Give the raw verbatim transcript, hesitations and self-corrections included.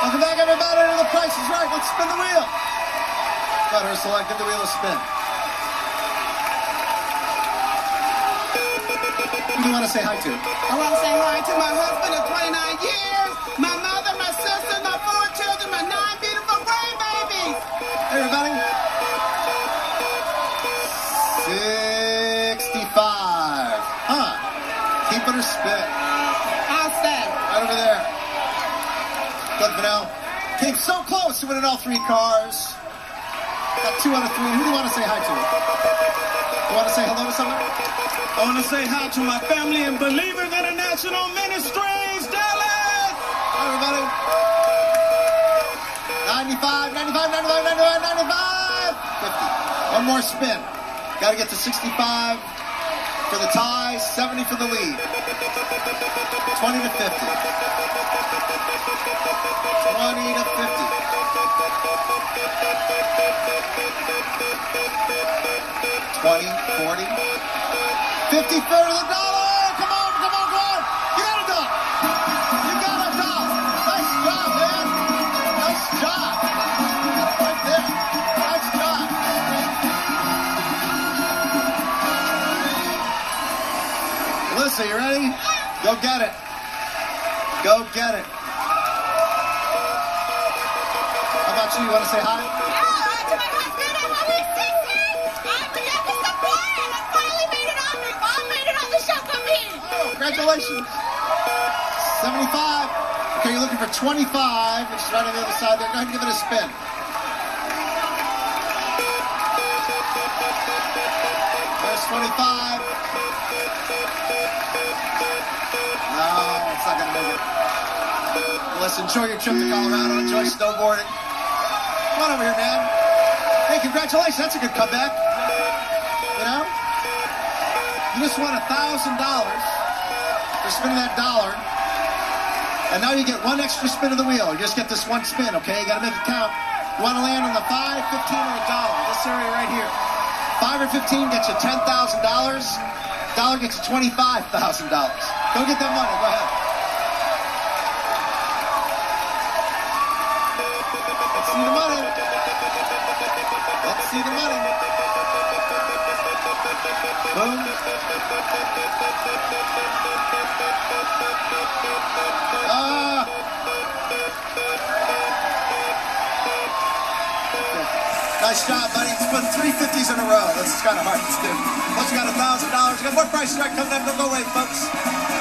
Welcome back, everybody, to The Price is Right. Let's spin the wheel. Let her select, give the wheel a spin. Who do you want to say hi to? I want to say hi to my husband of twenty-nine years, my mother, my sister, my four children, my nine beautiful grandbabies. Hey, everybody. sixty-five. Huh. Keep it or spit. I'll say. Right over there. Good for now. Came so close to winning all three cars. Got two out of three. Who do you want to say hi to? You want to say hello to someone? I want to say hi to my family and Believers International Ministries, Dallas! Hi, everybody. ninety-five, ninety-five, ninety-five, ninety-five, ninety-five. fifty. One more spin. Got to get to sixty-five for the tie, seventy for the lead. twenty to fifty. twenty to fifty. twenty, forty. fifty, third of the dollar! Come on, come on, come on! You got a dollar! You got a dollar! Nice job, man! Nice job! Right there! Nice job! Melissa, you ready? Go get it. Go get it. How about you? You want to say hi? Yeah, to my husband, I'm only sixty. I'm the youngest of four, and I finally made it on. My mom made it on the show for me. Oh, congratulations. seventy-five. Okay, you're looking for twenty-five, which is right on the other side there. Go ahead and give it a spin. There's twenty-five. No, it's not going to make it. Melissa, enjoy your trip to Colorado. Enjoy snowboarding. Come on over here, man. Hey, congratulations. That's a good comeback. You know? You just won one thousand dollars for spinning that dollar. And now you get one extra spin of the wheel. You just get this one spin, okay? You got to make it count. You want to land on the five, fifteen, or a dollar. This area right here. five or fifteen gets you ten thousand dollars. Dollar gets you twenty-five thousand dollars. Go get that money. Go ahead. Let's see the money. Let's see the money. Boom. Ah. Nice job, buddy. It's put three fifties in a row. That's kind of hard to do. Plus, you got a thousand dollars. You got more prices right coming up. Don't go away, folks.